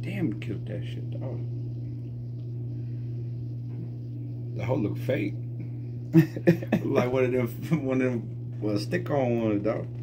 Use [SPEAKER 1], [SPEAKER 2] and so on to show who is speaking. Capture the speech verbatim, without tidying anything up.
[SPEAKER 1] Damn, killed that shit, dog. The whole look fake. Like one of them, one of them, well, stick on one, dog.